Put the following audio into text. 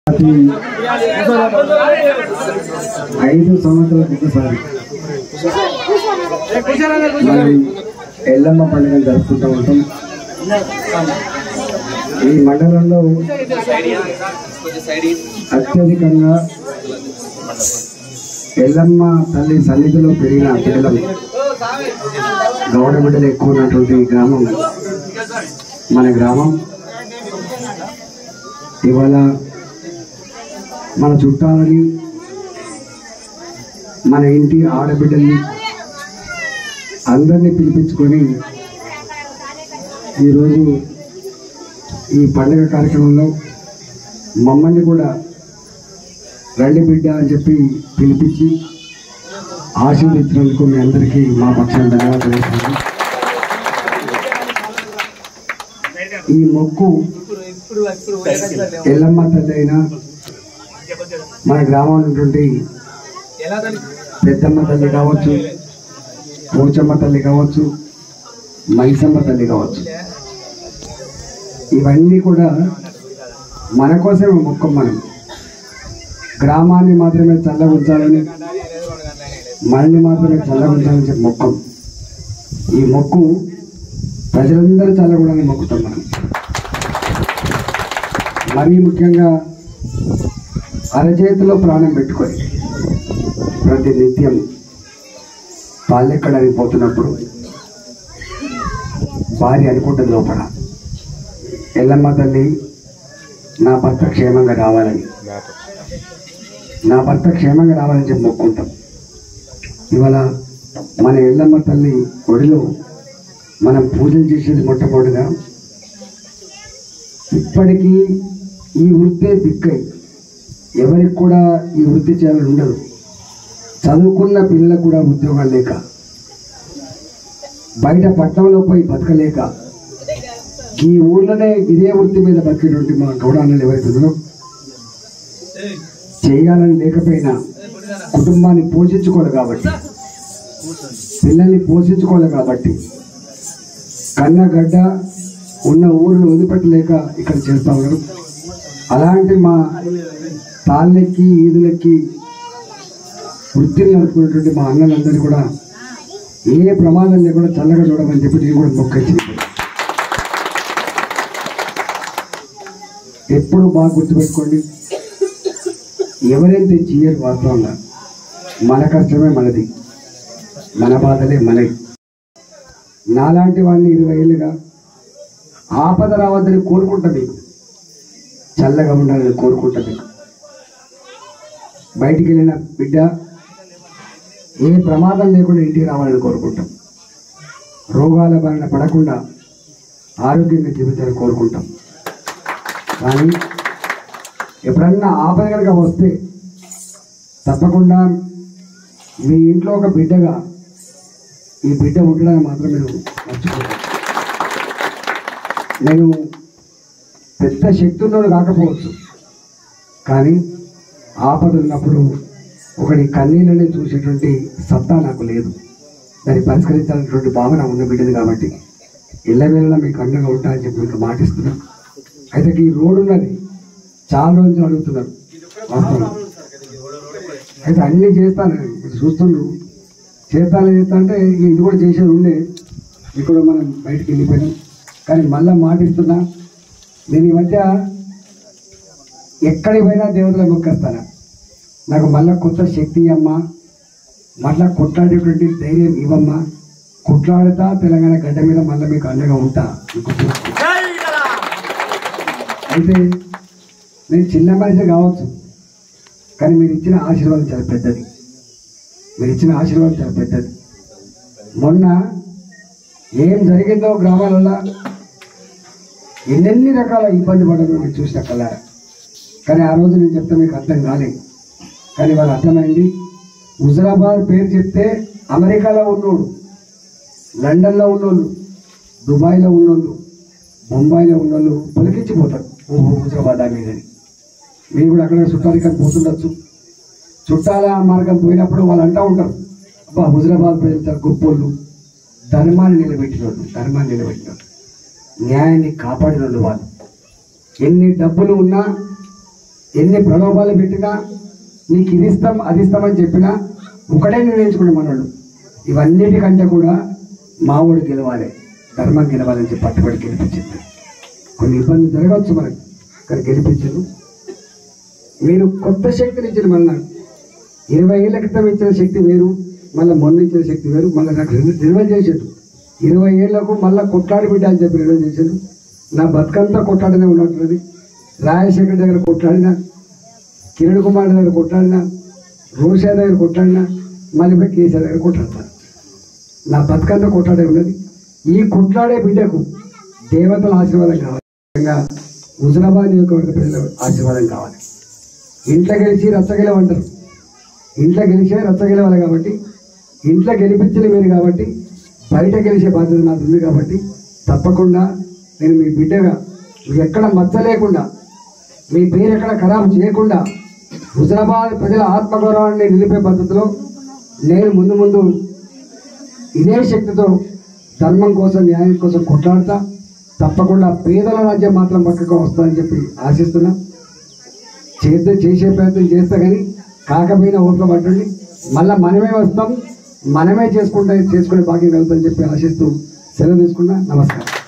5 సంవత్సరాలకు ఒకసారి మనం ఎల్లమ్మ పండుగను జరుపుకుంటూ ఉంటాం. ఈ మండలంలో అత్యధికంగా ఎల్లమ్మ తల్లి సన్నిధిలో పెరిగిన పిల్లలు గౌడ బిడ్డలు ఎక్కువ ఉన్నటువంటి గ్రామం మన గ్రామం. ఇవాళ మన చుట్టాలని, మన ఇంటి ఆడబిడ్డల్ని అందరినీ పిలిపించుకొని ఈరోజు ఈ పండుగ కార్యక్రమంలో మమ్మల్ని కూడా రండి బిడ్డ అని చెప్పి పిలిపించి ఆశీర్వదించినందుకు మీ అందరికీ మా పక్షాన ధన్యవాదాలు తెలుపుతున్నాను. ఈ మొక్కు ఎల్లమ్మ తల్లి అయినా, మన గ్రామంలో ఉన్నటువంటి పెద్దమ్మ తల్లి కావచ్చు, పోచమ్మ తల్లి కావచ్చు, మైసమ్మ తల్లి కావచ్చు, ఇవన్నీ కూడా మన కోసమే మొక్కం. మనం గ్రామాన్ని మాత్రమే చల్లగా ఉంచాలని, మనల్ని మాత్రమే చల్లగా ఉంచాలని చెప్పి మొక్కం. ఈ మొక్కు ప్రజలందరూ చల్లకూడదని మొక్కుతాం మనం. మరీ ముఖ్యంగా అరచేతిలో ప్రాణం పెట్టుకొని ప్రతి నిత్యం పాలెక్కడానికి పోతున్నప్పుడు భార్య అనుకుంటుంది లోపల, ఎల్లమ్మ తల్లి నా భర్త క్షేమంగా రావాలని, నా భర్త క్షేమంగా రావాలని చెప్పి మొక్కుంటాం. ఇవాళ మన ఎల్లమ్మ తల్లి ఒడిలో మనం పూజలు చేసేది మొట్టమొదటిగా ఇప్పటికీ ఈ వృత్తే దిక్కై ఎవరికి కూడా ఈ వృత్తి చేయాలని ఉండదు. చదువుకున్న పిల్లలకు కూడా ఉద్యోగాలు లేక, బయట పట్టణంలో పోయి బతకలేక, ఈ ఊర్లోనే ఇదే వృత్తి మీద బతికేటువంటి మా గౌడాన్నలు ఎవరైతే ఉన్నారో, చేయాలని లేకపోయినా కుటుంబాన్ని పోషించుకోవాలి కాబట్టి, పిల్లల్ని పోషించుకోవాలి కాబట్టి, కన్నగడ్డ ఉన్న ఊరిని వదిలిపెట్టలేక ఇక్కడ చేస్తూ ఉన్నారు. అలాంటి మా తాళ్ళెక్కి ఈదులెక్కి వృత్తిని నడుపుకున్నటువంటి మా అన్నలందరూ కూడా ఏ ప్రమాదం లేకుండా చల్లగా చూడమని చెప్పి నేను కూడా మొక్కొచ్చి ఎప్పుడు బాగా గుర్తుపెట్టుకోండి. ఎవరైతే చేయరు వాస్తవంగా మన కష్టమే మనది, మన బాధలే మనది. నాలాంటి వాడిని 20 ఏళ్ళుగా ఆపద రావద్దని కోరుకుంటా, మీకు చల్లగా ఉండాలని కోరుకుంటా. మీకు బయటికి వెళ్ళిన బిడ్డ ఏ ప్రమాదం లేకుండా ఇంటికి రావాలని కోరుకుంటాం. రోగాల బారిన పడకుండా ఆరోగ్యంగా జీవితాన్ని కోరుకుంటాం. కానీ ఎప్పుడన్నా ఆపద కనుక వస్తే తప్పకుండా మీ ఇంట్లో ఒక బిడ్డగా ఈ బిడ్డ ఉండడానికి మాత్రం మీరు మర్చిపోతారు. నేను పెద్ద శక్తి ఉన్నోడు కాకపోవచ్చు, కానీ ఆపద ఉన్నప్పుడు ఒకటి కన్నీళ్ళనే చూసేటువంటి సత్తా నాకు లేదు. దాన్ని పరిష్కరించాలనేటువంటి భావన ఉన్న బిడ్డది కాబట్టి ఇళ్ళవేళ మీకు అండగా ఉంటానని చెప్పి మీకు మాటిస్తున్నాను. అయితే ఈ రోడ్డు ఉన్నది, చాలా రోజులు అడుగుతున్నారు వాస్తవం. అయితే అన్నీ చేస్తాను, చూస్తుండ్రు చేస్తా అంటే ఇది కూడా చేసేది ఉండే, ఇక్కడ మనం బయటకు వెళ్ళిపోయినాం. కానీ మళ్ళీ మాటిస్తున్నా, నేను ఈ మధ్య ఎక్కడికి పోయినా దేవతల మొక్కేస్తాను. నాకు మళ్ళీ కొత్త శక్తి అమ్మా, మళ్ళీ కొట్లాడేటువంటి ధైర్యం ఇవ్వమ్మా, కొట్లాడుతా తెలంగాణ గడ్డ మీద మళ్ళీ మీకు అండగా ఉంటా. అయితే నేను చిన్న మనిషి కావచ్చు, కానీ మీరు ఇచ్చిన ఆశీర్వాదం చాలా పెద్దది. మీరు ఇచ్చిన ఆశీర్వాదం చాలా పెద్దది. మొన్న ఏం జరిగిందో గ్రామాలలో ఎన్నెన్ని రకాల ఇబ్బంది పడడం మీరు చూసిన కల్లారా. కానీ ఆ రోజు నేను చెప్తే మీకు అర్థం కాలేదు, కానీ వాళ్ళు అర్థమైంది. హుజరాబాద్ పేరు చెప్తే అమెరికాలో ఉన్నోళ్ళు, లండన్లో ఉన్నోళ్ళు, దుబాయ్లో ఉన్నోళ్ళు, ముంబైలో ఉన్నోళ్ళు పొలికించిపోతారు. ఓహో హుజరాబాద్ మీదని. మీరు కూడా అక్కడ చుట్టాలికని పోతుండొచ్చు. చుట్టాల మార్గం పోయినప్పుడు వాళ్ళు అంటూ ఉంటారు, అబ్బా హుజరాబాద్ ప్రజలు చాలా గొప్పోళ్ళు, ధర్మాన్ని నిలబెట్టినోళ్ళు, న్యాయాన్ని కాపాడినోళ్ళు వాళ్ళు. ఎన్ని డబ్బులు ఉన్నా ఎన్ని ప్రలోభాలు పెట్టినా నీకు ఇది ఇస్తాం అది ఇస్తామని చెప్పినా ఒకటే నిర్ణయించుకునే మనోళ్ళు ఇవన్నిటికంటే కూడా మావోడు గెలవాలి, ధర్మం గెలవాలని చెప్పి పట్టుబడి గెలిపించింది. కొన్ని ఇబ్బందులు జరగవచ్చు మనకు, కానీ గెలిపించదు. మీరు కొత్త శక్తిని ఇచ్చిన మళ్ళీ 20 ఏళ్ల క్రితం ఇచ్చిన శక్తి వేరు, మళ్ళీ మొన్న ఇచ్చిన శక్తి వేరు. మళ్ళీ నాకు రినివల్ చేసాడు. 20 ఏళ్లకు మళ్ళీ కొట్లాడి బిడ్డ అని చెప్పి రినివల్ చేశాడు. నా బతుకంతా కొట్లాడనే ఉన్నట్టుంది. రాజశేఖర్ దగ్గర కొట్లాడినా, కిరణ్ కుమార్ దగ్గర కొట్లాడినా, రోషా దగ్గర కొట్లాడినా, మళ్ళీ పోయి కేసీఆర్ దగ్గర కొట్లాడతాను. నా బతుకంతా కొట్లాడే ఉన్నది. ఈ కొట్లాడే బిడ్డకు దేవతల ఆశీర్వాదం కావాలి, హుజరాబాద్ నియోజకవర్గ ప్రజల ఆశీర్వాదం కావాలి. ఇంట్లో గెలిచి రచ్చగెలవంటారు, ఇంట్లో గెలిచే రచ్చగెలవాలి. కాబట్టి ఇంట్లో గెలిపించలే మీరు, కాబట్టి బయట గెలిచే బాధ్యత నాకు ఉంది. కాబట్టి తప్పకుండా నేను మీ బిడ్డగా ఎక్కడ మచ్చ లేకుండా, మీ పేరు ఎక్కడ ఖరాబు చేయకుండా, హుజరాబాద్ ప్రజల ఆత్మగౌరవాన్ని నిలిపే పద్ధతిలో నేను ముందు ముందు ఇదే శక్తితో ధర్మం కోసం, న్యాయం కోసం కొట్లాడతా. తప్పకుండా పేదల రాజ్యం మాత్రం పక్కకు వస్తుందని చెప్పి ఆశిస్తున్నా. చేసే ప్రయత్నం చేస్తా, కానీ కాకపోయినా ఓపిక పట్టండి. మళ్ళీ మనమే వస్తాం, మనమే చేసుకునే భాగ్యం కలుగుతుందని చెప్పి ఆశిస్తూ సెలవు తీసుకున్నా. నమస్కారం.